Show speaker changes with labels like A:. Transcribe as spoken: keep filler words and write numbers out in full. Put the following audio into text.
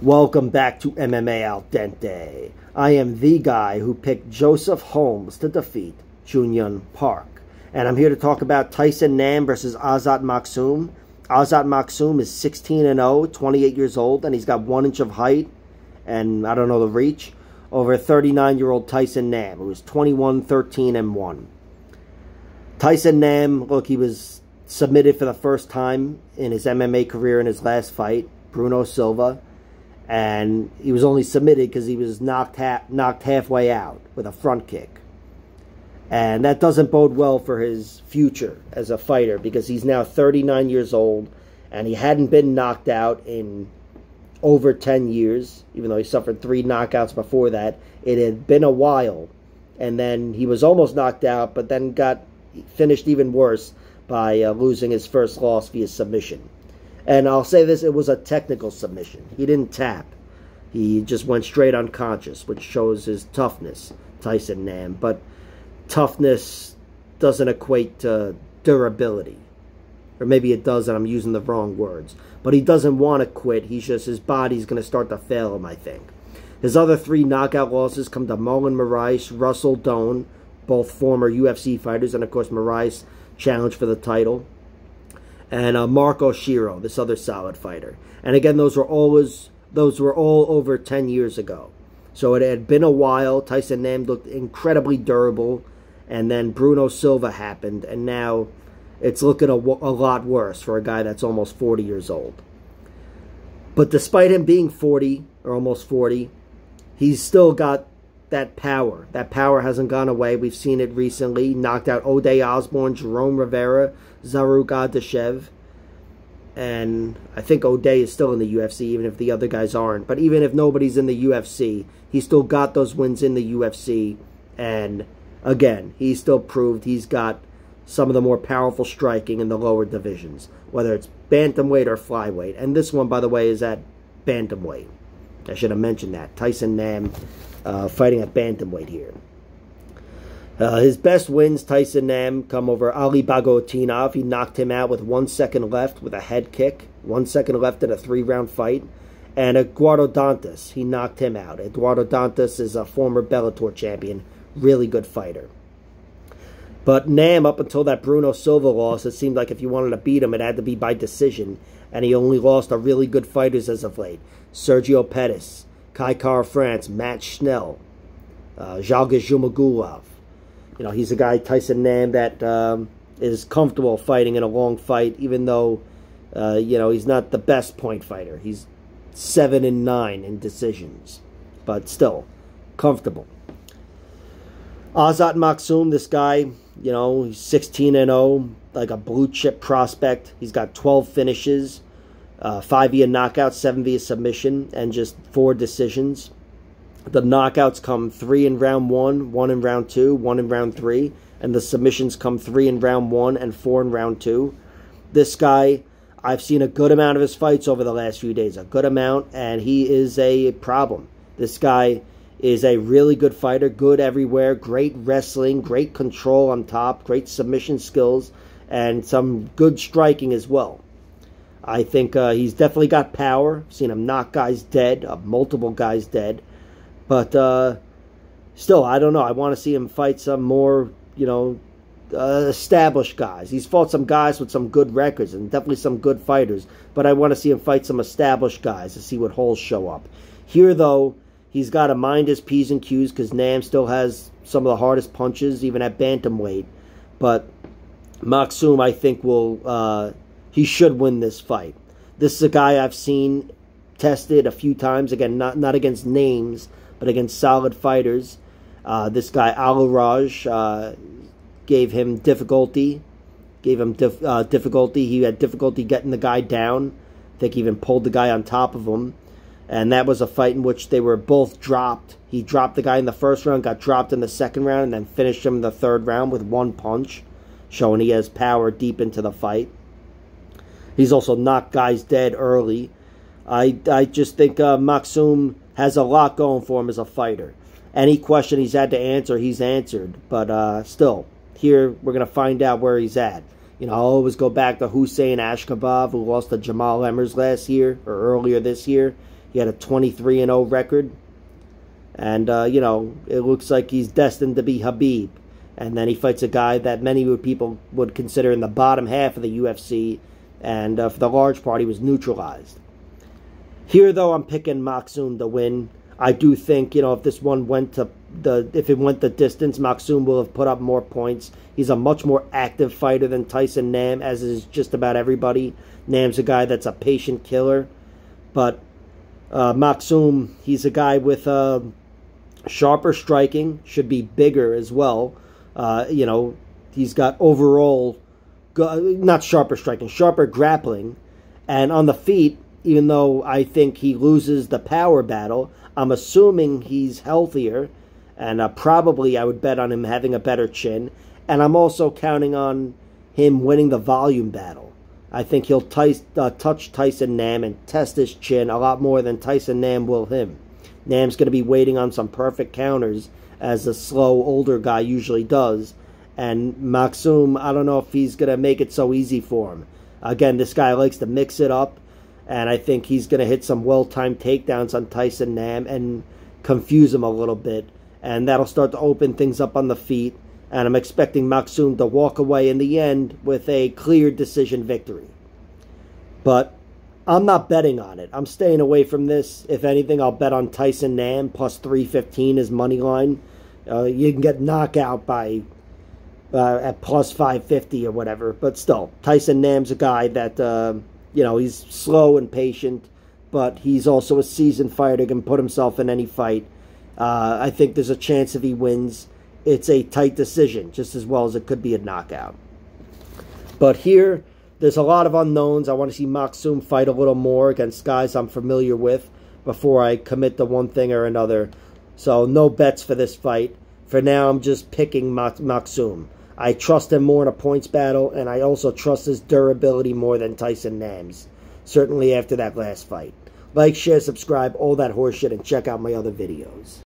A: Welcome back to M M A Al Dente. I am the guy who picked Joseph Holmes to defeat Junyun Park. And I'm here to talk about Tyson Nam versus Azat Maksum. Azat Maksum is sixteen and oh, twenty-eight years old, and he's got one inch of height, and I don't know the reach, over thirty-nine-year-old Tyson Nam, who is twenty-one, thirteen, and one. Tyson Nam, look, he was submitted for the first time in his M M A career in his last fight, Bruno Silva. And he was only submitted because he was knocked ha knocked halfway out with a front kick. And that doesn't bode well for his future as a fighter, because he's now thirty-nine years old and he hadn't been knocked out in over ten years, even though he suffered three knockouts before that. It had been a while, and then he was almost knocked out, but then got finished even worse by uh, losing his first loss via submission. And I'll say this, it was a technical submission. He didn't tap. He just went straight unconscious, which shows his toughness, Tyson Nam. But toughness doesn't equate to durability. Or maybe it does, and I'm using the wrong words. But he doesn't want to quit. He's just, his body's going to start to fail him, I think. His other three knockout losses come to Marlon Moraes, Russell Doane, both former U F C fighters, and of course Moraes challenged for the title. And uh, Marco Shiro, this other solid fighter. And again, those were always those were all over ten years ago. So it had been a while. Tyson Nam looked incredibly durable, and then Bruno Silva happened, and now it's looking a, a lot worse for a guy that's almost forty years old. But despite him being forty, or almost forty, he's still got that power. That power hasn't gone away. We've seen it recently. Knocked out Ode Osborne, Jerome Rivera, Zaruk Adeshev. And I think Ode is still in the U F C, even if the other guys aren't. But even if nobody's in the U F C, he still got those wins in the U F C. And again, he still proved he's got some of the more powerful striking in the lower divisions, whether it's bantamweight or flyweight. And this one, by the way, is at bantamweight. I should have mentioned that. Tyson Nam uh, fighting at bantamweight here. Uh, his best wins, Tyson Nam, come over Ali Bagotinov. He knocked him out with one second left with a head kick. One second left in a three-round fight. And Eduardo Dantas, he knocked him out. Eduardo Dantas is a former Bellator champion. Really good fighter. But Nam, up until that Bruno Silva loss, it seemed like if you wanted to beat him, it had to be by decision. And he only lost to really good fighters as of late. Sergio Pettis, Kai Kara-France, Matt Schnell, uh, Zhalgas Zhumagulov. You know, he's a guy, Tyson Nam, that um, is comfortable fighting in a long fight, even though, uh, you know, he's not the best point fighter. He's seven and nine in decisions, but still comfortable. Azat Maksum, this guy, you know, he's sixteen and oh, like a blue chip prospect. He's got twelve finishes, uh, five via knockout, seven via submission, and just four decisions. The knockouts come three in round one, one in round two, one in round three, and the submissions come three in round one and four in round two. This guy, I've seen a good amount of his fights over the last few days, a good amount, and he is a problem. This guy is a really good fighter, good everywhere, great wrestling, great control on top, great submission skills, and some good striking as well. I think uh, he's definitely got power. I've seen him knock guys dead, uh, multiple guys dead. But uh, still, I don't know. I want to see him fight some more, you know, uh, established guys. He's fought some guys with some good records and definitely some good fighters. But I want to see him fight some established guys to see what holes show up. Here, though, he's got to mind his P's and Q's, because Nam still has some of the hardest punches, even at bantamweight. But Maksum, I think, will uh, he should win this fight. This is a guy I've seen tested a few times. Again, not not against names, but against solid fighters. Uh, this guy, Al-Raj, uh, gave him difficulty. Gave him dif uh, difficulty. He had difficulty getting the guy down. I think he even pulled the guy on top of him. And that was a fight in which they were both dropped. He dropped the guy in the first round, got dropped in the second round, and then finished him in the third round with one punch, showing he has power deep into the fight. He's also knocked guys dead early. I, I just think uh, Maksum has a lot going for him as a fighter. Any question he's had to answer, he's answered. But uh, still, here we're going to find out where he's at. You know, I'll always go back to Hussein Ashkabov, who lost to Jamal Emmers last year, or earlier this year. He had a twenty-three and oh record. And, uh, you know, it looks like he's destined to be Khabib. And then he fights a guy that many people would consider in the bottom half of the U F C. And uh, for the large part, he was neutralized. Here, though, I'm picking Maksum to win. I do think, you know, if this one went to the, if it went the distance, Maksum will have put up more points. He's a much more active fighter than Tyson Nam, as is just about everybody. Nam's a guy that's a patient killer. But uh, Maksum, he's a guy with uh, sharper striking, should be bigger as well. Uh, you know, he's got overall, not sharper striking, sharper grappling. And on the feet, even though I think he loses the power battle, I'm assuming he's healthier. And uh, probably I would bet on him having a better chin. And I'm also counting on him winning the volume battle. I think he'll uh, touch Tyson Nam and test his chin a lot more than Tyson Nam will him. Nam's going to be waiting on some perfect counters, as a slow, older guy usually does. And Maksum, I don't know if he's going to make it so easy for him. Again, this guy likes to mix it up. And I think he's going to hit some well-timed takedowns on Tyson Nam and confuse him a little bit. And that'll start to open things up on the feet. And I'm expecting Maksum to walk away in the end with a clear decision victory. But I'm not betting on it. I'm staying away from this. If anything, I'll bet on Tyson Nam plus three fifteen as money line. Uh, you can get knockout by uh, at plus five fifty or whatever. But still, Tyson Nam's a guy that, uh, you know, he's slow and patient. But he's also a seasoned fighter, can put himself in any fight. Uh, I think there's a chance if he wins, it's a tight decision, just as well as it could be a knockout. But here, there's a lot of unknowns. I want to see Maksum fight a little more against guys I'm familiar with before I commit to one thing or another. So no bets for this fight. For now, I'm just picking Maksum. I trust him more in a points battle, and I also trust his durability more than Tyson Nam's. Certainly after that last fight. Like, share, subscribe, all that horseshit, and check out my other videos.